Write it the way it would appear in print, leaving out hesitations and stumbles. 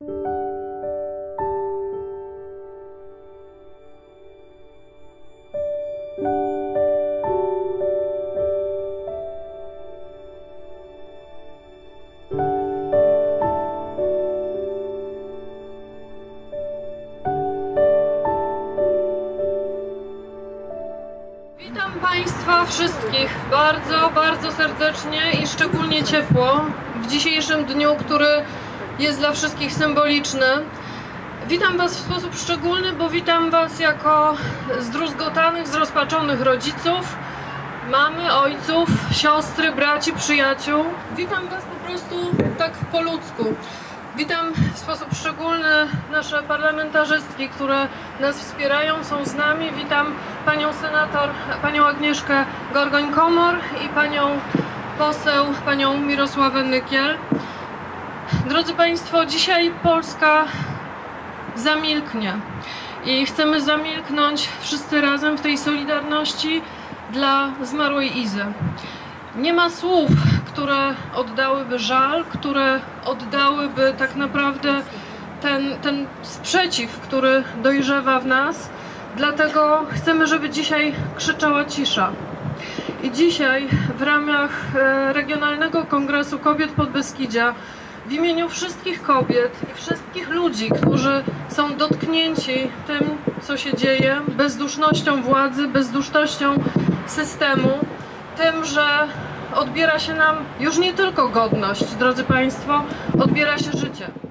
Witam Państwa wszystkich bardzo, bardzo serdecznie i szczególnie ciepło w dzisiejszym dniu, który jest dla wszystkich symboliczny. Witam Was w sposób szczególny, bo witam Was jako zdruzgotanych, zrozpaczonych rodziców, mamy, ojców, siostry, braci, przyjaciół. Witam Was po prostu tak po ludzku. Witam w sposób szczególny nasze parlamentarzystki, które nas wspierają, są z nami. Witam panią senator, panią Agnieszkę Gorgoń-Komor i panią poseł, panią Mirosławę Nykiel. Drodzy Państwo, dzisiaj Polska zamilknie i chcemy zamilknąć wszyscy razem w tej solidarności dla zmarłej Izy. Nie ma słów, które oddałyby żal, które oddałyby tak naprawdę ten sprzeciw, który dojrzewa w nas. Dlatego chcemy, żeby dzisiaj krzyczała cisza. I dzisiaj w ramach Regionalnego Kongresu Kobiet Podbeskidzia w imieniu wszystkich kobiet i wszystkich ludzi, którzy są dotknięci tym, co się dzieje, bezdusznością władzy, bezdusznością systemu, tym, że odbiera się nam już nie tylko godność, drodzy Państwo, odbiera się życie.